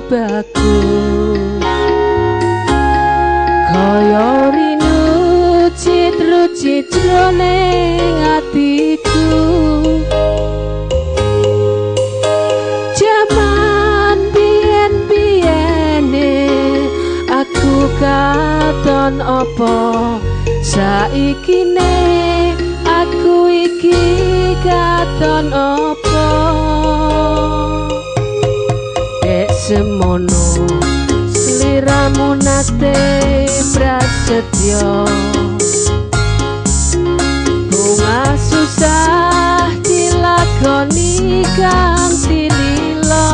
bagus kaya rinu citru-citrone atiku jaman biyen-biyene aku katon apa saikine aku iki katon apa semono sliramu nate prasetyo bunga susah dilakoni kanthi lilo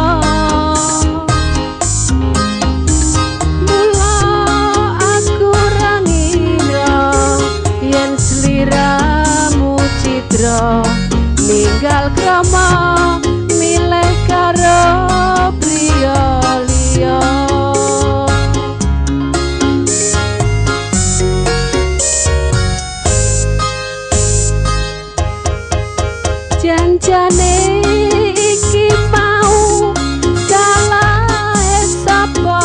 mula aku rangira yen sliramu citra ninggal krama milih karo janjane iki mau salah sapa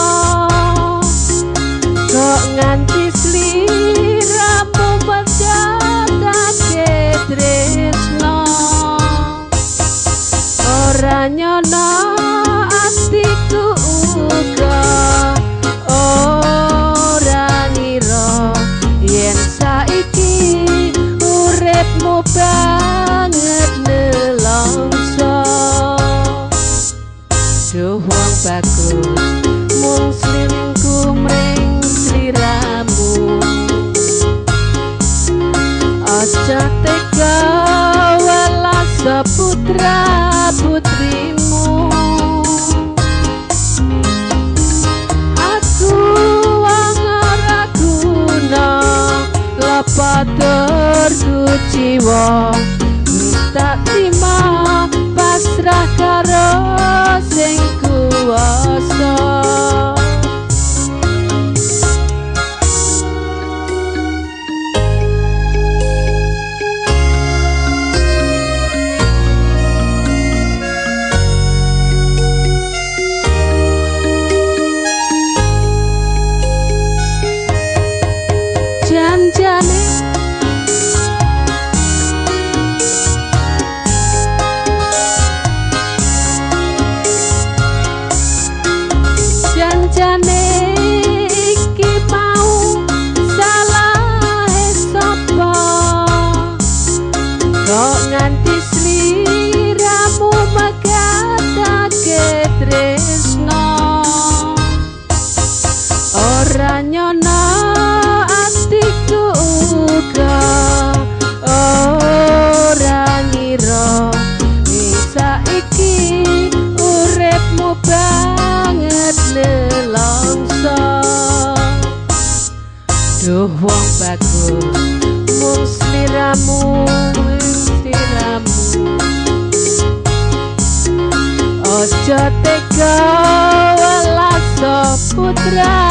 kok nganti sliramu medhatake tresno ora nyono atiku uga ora ngira yen saiki uripmu banget nelongso duh wong bagus mung slingku mring sliramu aja tega welas putra putrimu aku wong ora guna lepatur jiwa tak terima pasrah karo sing kuwasa janjane janjane iki mau salah sapa kok nganti sliramu megatake tresno ora nyono atiku uga ora ngira saiki uripmu banget nelongso duh wong bagus mung sliramu ojo tega welas putra